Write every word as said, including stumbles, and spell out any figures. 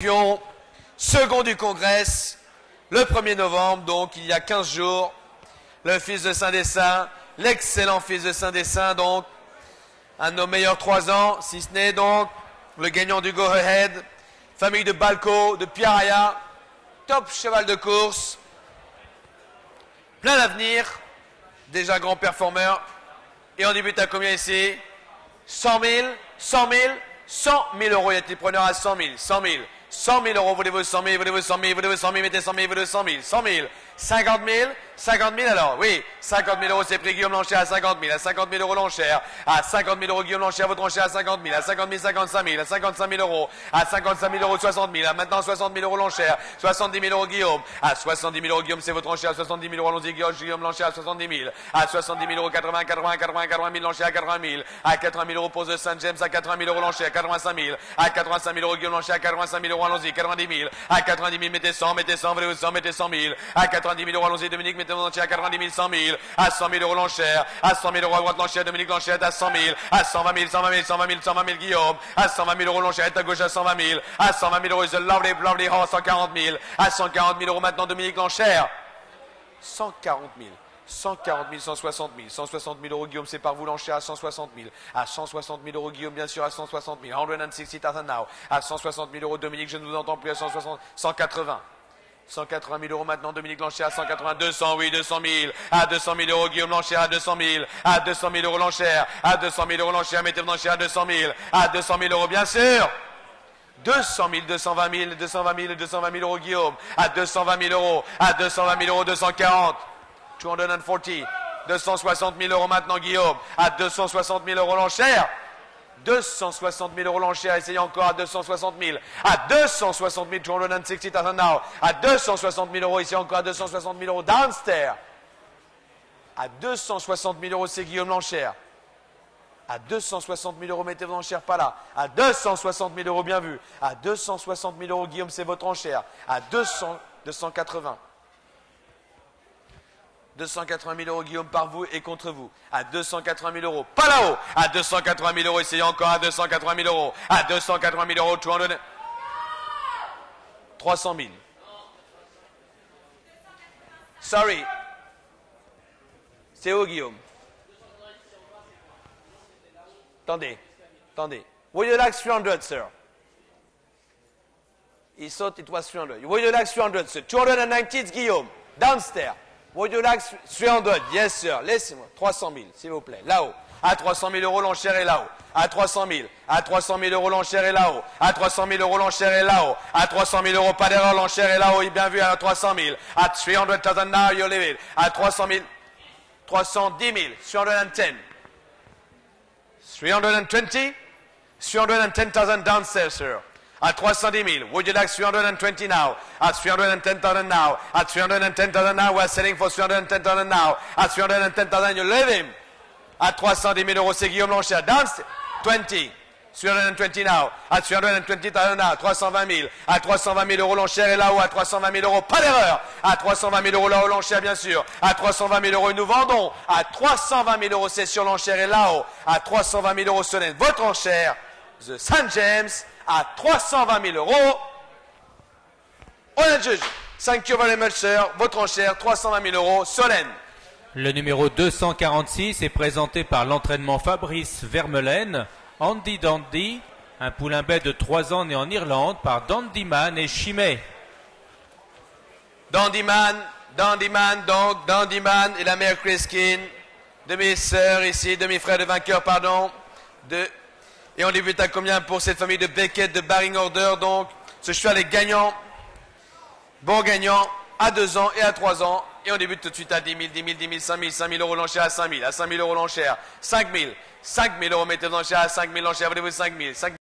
Second du Congrès, le premier novembre, donc il y a quinze jours, le fils de Saint-Dessin, l'excellent fils de Saint-Dessin, donc un de nos meilleurs trois ans, si ce n'est donc le gagnant du Go Ahead, famille de Balco, de Piaraya, top cheval de course, plein d'avenir, déjà grand performeur, et on débute à combien ici? cent mille, cent mille, cent mille euros, il y a-t-il preneur à cent mille, cent mille, cent mille euros, voulez-vous cent mille, voulez-vous cent mille, voulez-vous cent mille, mettez cent mille, voulez-vous cent mille, cent mille, cinquante mille, cinquante mille alors, oui, cinquante mille euros c'est pris Guillaume Lancher à cinquante mille, à cinquante mille euros l'enchère, à cinquante mille euros Guillaume Lancher, votre enchère à cinquante mille, à cinquante mille, cinquante-cinq mille, à cinquante-cinq mille euros, à cinquante-cinq mille euros, soixante mille, à maintenant soixante mille euros l'enchère, soixante-dix mille euros Guillaume, à soixante-dix mille euros Guillaume c'est votre enchère, à soixante-dix mille euros allons-y Guillaume Lancher à soixante-dix mille, à soixante-dix mille euros, quatre-vingts, quatre-vingts, quatre-vingts, quatre-vingt mille l'enchère à quatre-vingt mille, à quatre-vingt mille euros pour The Saint James, à quatre-vingt mille euros l'enchère, quatre-vingt-cinq mille, à quatre-vingt-cinq mille euros Guillaume Lancher, à quatre-vingt-cinq mille euros allons-y, quatre-vingt-dix mille, à quatre-vingt-dix mille mettez cent, mettez cent, voulez-vous cent, mettez cent mille, à quatre-vingt-dix mille euros allons-y Dominique, mettez votre enchère à quatre-vingt-dix mille, cent mille, à cent mille euros l'enchère, à cent mille euros à droite l'enchère, Dominique l'enchère à cent mille, à cent vingt mille, cent vingt mille, cent vingt mille, cent vingt mille Guillaume, à cent vingt mille euros l'enchère à gauche à cent vingt mille, à cent vingt mille euros, the lovely, lovely horse, cent quarante mille, à cent quarante mille euros maintenant Dominique l'enchère, cent quarante mille. cent quarante mille, cent soixante mille, cent soixante mille euros Guillaume, c'est par vous l'enchère à cent soixante mille, à cent soixante mille euros Guillaume, bien sûr à cent soixante mille, cent soixante mille now, à cent soixante mille euros Dominique, je ne vous entends plus à cent soixante, cent quatre-vingts. cent quatre-vingt mille euros maintenant, Dominique Lancher à cent quatre-vingts, deux cents, oui, deux cent mille, à deux cent mille euros, Guillaume Lancher à deux cent mille, à deux cent mille euros Lancher, à deux cent mille euros Lancher, mettez Lancher à deux cent mille, à deux cent mille euros, bien sûr, deux cent mille, deux cent vingt mille, deux cent vingt mille, deux cent vingt mille euros, Guillaume, à deux cent vingt mille euros, à deux cent vingt mille euros, deux cent quarante, deux cent quarante, deux cent soixante mille euros maintenant, Guillaume, à deux cent soixante mille euros Lancher, deux cent soixante mille euros l'enchère, essayez encore à deux cent soixante mille, à deux cent soixante mille, deux cent soixante mille now, à deux cent soixante mille euros, ici encore à deux cent soixante mille euros, downstairs, à deux cent soixante mille euros, c'est Guillaume l'enchère, à deux cent soixante mille euros, mettez votre enchère pas là, à deux cent soixante mille euros, bien vu, à deux cent soixante mille euros, Guillaume, c'est votre enchère, à deux cents, deux cent quatre-vingts. deux cent quatre-vingt mille euros Guillaume par vous et contre vous, à deux cent quatre-vingt mille euros, pas là-haut, à deux cent quatre-vingt mille euros, essayez encore à deux cent quatre-vingt mille euros, à deux cent quatre-vingt mille euros, trois cent mille. Sorry. C'est où Guillaume? Attendez, attendez. Would you like three hundred, sir? He thought it was three hundred. Would you like three hundred, sir? two hundred ninety, it's Guillaume, downstairs. Would you like three hundred? Yes, sir. Laissez-moi. trois cent mille, s'il vous plaît. Là-haut. À trois cent mille euros, l'enchère est là-haut. À trois cent mille. À trois cent mille euros, l'enchère est là-haut. À trois cent mille euros, l'enchère est là-haut. À trois cent mille euros, pas d'erreur, l'enchère est là-haut. Bien vu, à trois cent mille. À three hundred thousand now, you leave it. À trois cent mille. trois cent dix mille. three hundred ten. three hundred twenty. three hundred ten thousand downstairs, sir. At trois cent dix mille, would you like three hundred twenty now? At three hundred ten thousand now. At three hundred ten thousand now, we're selling for three hundred ten thousand now. At three hundred ten thousand, you leave him. At trois cent dix mille euros, c'est Guillaume Lancher. Downstairs, twenty. three hundred twenty now. At three hundred twenty thousand now. trois cent vingt mille. À trois cent vingt mille euros, l'enchère est là-haut. À trois cent vingt mille euros, pas d'erreur. À trois cent vingt mille euros, là-haut, l'enchère, bien sûr. À trois cent vingt mille euros, nous vendons. À trois cent vingt mille euros, c'est sur l'enchère est là-haut. À trois cent vingt mille euros, Solène, votre enchère. The Saint James. À trois cent vingt mille euros. On est juge. Thank you very much, sir. Votre enchère, trois cent vingt mille euros. Solène. Le numéro deux cent quarante-six est présenté par l'entraînement Fabrice Vermeulen, Andy Dandy, un poulain bête de trois ans né en Irlande par Dandyman et Chimay. Dandyman, Dandyman, donc Dandyman et la mère Chriskin, demi-sœur ici, demi-frère de vainqueur, pardon, de... Et on débute à combien pour cette famille de Beckett de Baring Order, donc ce cheval est gagnant, bon gagnant, à deux ans et à trois ans. Et on débute tout de suite à dix mille, dix mille, dix mille, cinq mille, cinq mille euros l'enchère à cinq mille, à cinq mille euros l'enchère, cinq mille, cinq mille euros, mettez l'enchère à cinq mille, l'enchère, voulez-vous cinq mille, cinq mille.